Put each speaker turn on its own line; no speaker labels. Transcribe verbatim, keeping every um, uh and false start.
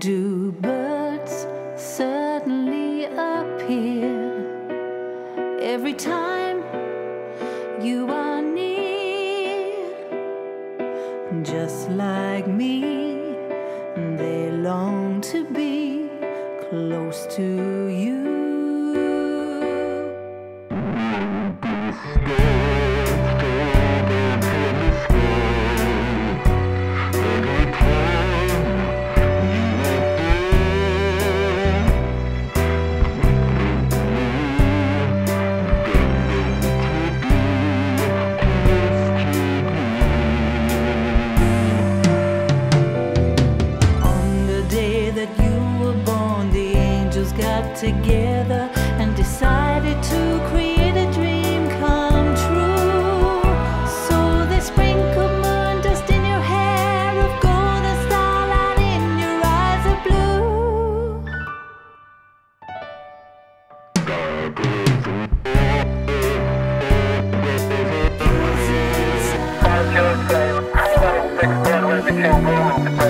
do birds suddenly appear every time you are near? Just like me, they long to be close to you. Got together and decided to create a dream come true. So they sprinkled moon dust in your hair of gold and starlight in your eyes of blue.
Five kilo, six, ten, we became